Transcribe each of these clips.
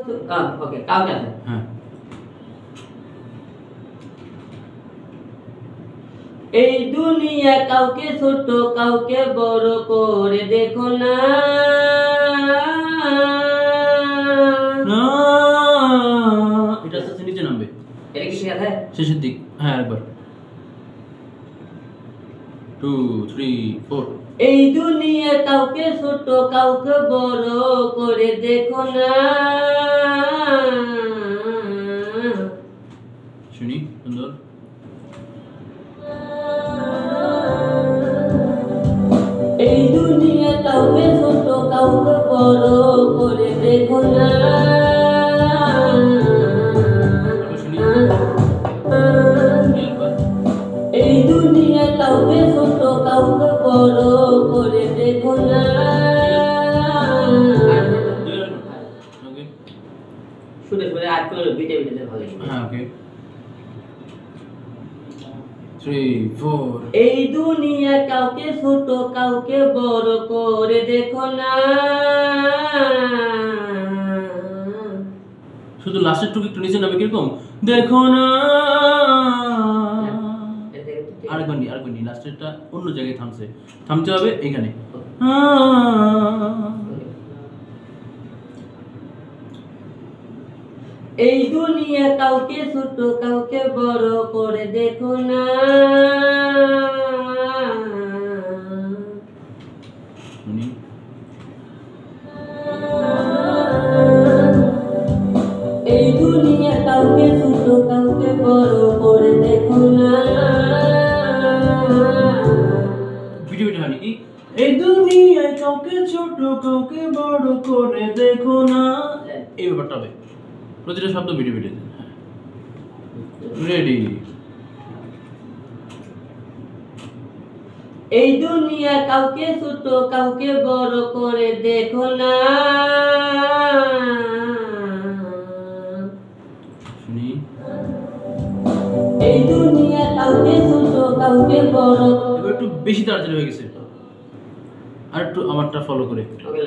ওকে কাউকে আছে হ্যাঁ এই দুনিয়া কাউকে ছোট কাউকে বড় করে দেখো না না এটা আস্তে নিচে নামবে এটা কি ঠিক আছে শেষের দিক হ্যাঁ একবার 2 3 4 এই দুনিয়া কাউকে ছোট কাউকে বড় করে দেখো না শুনি সুন্দর এই দুনিয়া কাউকে ছোট কাউকে বড় করে দেখো না এই দুনিয়া কাউকে ছোট কাউকে বড় করে দেখো না শুনে শুনে আর কোনো বিটে বিটে ভালো লাগে হ্যাঁ ওকে 3 4 এই দুনিয়া কাউকে ছোট কাউকে বড় করে দেখো না শুধু লাস্টের টুকু একটু নিচে নামে কিরকম দেখো না আরেকবার নি লাস্টেরটা অন্য জায়গায় থামতে হবে এখানে এই দুনিয়া কাউকে ছোট কাউকে বড় করে দেখো না এই দুনিয়া কাউকে ছোট কাউকে বড় করে দেখো না ভিডিও হানি কি এই দুনিয়ায় কাউকে ছোট কাউকে বড় করে দেখো না এই ব্যাপারটা হবে প্রতিটা শব্দ ভিডিও দেন রেডি এই দুনিয়া কাউকে ছোট কাউকে বড় করে দেখো না শুনি এই দুনিয়া কাউকে ছোট কাউকে বড় এবার একটু বেশি তাড়াতাড়ি হয়ে গেছে আর একটু আমারটা ফলো করে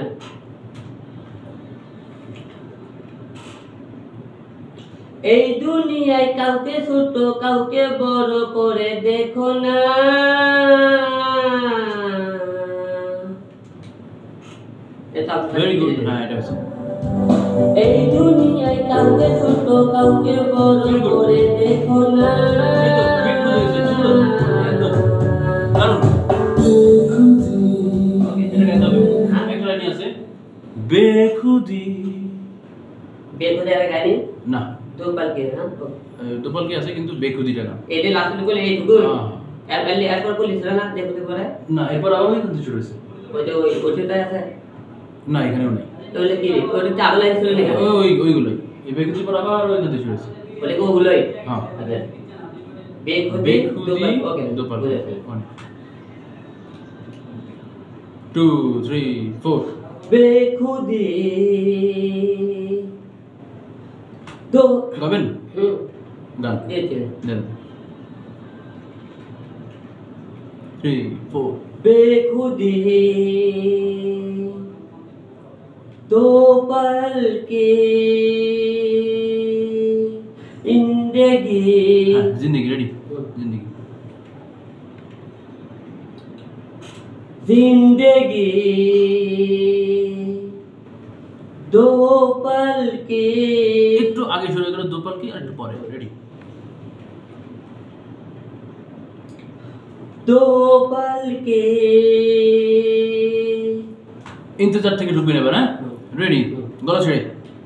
এই দুনিয়ায় কাউকে ছোট কাউকে বড় করে দেখো না ভেরি গুড হ্যাঁ এটা আছে এই দুনিয়ায় কাউকে ছোট কাউকে বড় করে দেখো না এই তো ফিট হয়ে গেছে সুন্দর একদম দারুণ ওকে এটা গাইতে হবে একটা লাইন আছে বেখুদি বেখুদি আর গানি না দোপাল কে না দোপাল কি আছে কিন্তু বেখুদি টাকা এতে লাস্ট বলে এইটুকু আর এলি এরপর বলিস না দেখতে পরে না এরপর আবার ওই কিন্তু শুরু হয়েছে ওইটা আছে না এখানেও নাই তাহলে কি ওইটা আবার লাইন শুরু লেখা ওইগুলোই এই বেখুদির পর আবার ওই কিন্তু শুরু হয়েছে বলে ওগুলোই হ্যাঁ আচ্ছা বেখুদি ওকে দোপাল 2 3 4 বেখুদি দো গাবেন গান দিয়েছে দেন 3 4 बेखुदी दो पल की जिंदगी जिंदगी रेडी जिंदगी जिंदगी दो पल की একটু আগে শুরু হয়ে গেল দো পল কি আর একটু পরে রেডি दो पल के इंतजार থেকে ঢুকবে নেবেন হ্যাঁ রেডি গলা ছেড়ে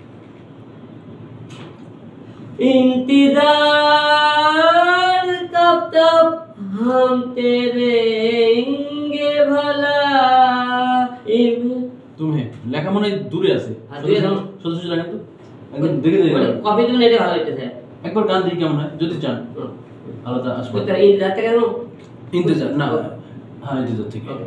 इंतजार कब तक हम तेरे रहेंगे भला तुम्हें লেখা মনে হয় দূরে আছে শুধু শুধু লাগেন তো একদম দেখে দেখে কবে তুমি এটা ভালো হইতেছে একবার গান দিই কেমন হয় যদি চান আলাদা আসবে তো ইন্তজার থেকে কেন इंतजार ना हाँ इंतजार ठीक है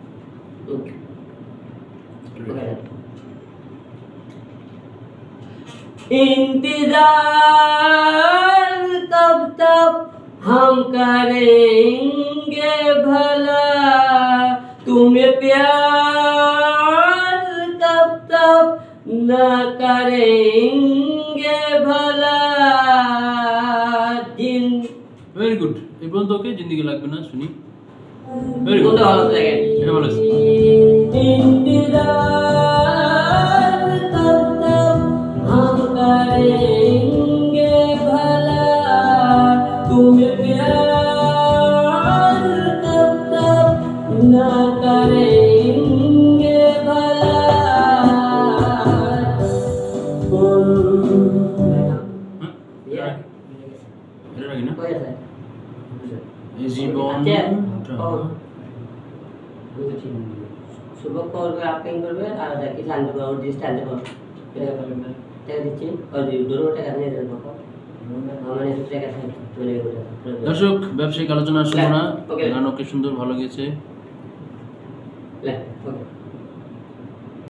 इंतजार कब तक हम करेंगे भला तुम्हें प्यार कब तक ना करेंगे भला दिन ভেরি গুড। এই পর্যন্ত ওকে, জিন্দিগি লাগবে না, শুনি। ভেরি গুড, কোনটা ভালো লাগে? এটা ভালো আছে। इंतजार तब तक हम करेंगे भला तुम्हें प्यार तब तक ना करेंगे भला হ্যাঁ, এটা রাখি না। कोई ऐसा এই জীবন শুভ করবে আপনি করবে আর কি জানতে পারবো ডিস্ট আনতে পারবো টাকা দিচ্ছি আর দুটো টাকা নিয়ে যাবো আমার একটু টাকা থাকে চলে গেল দর্শক, ব্যবসায়িক আলোচনা শুনো না, ওকে। গান ওকে সুন্দর ভালো গেছে। ওকে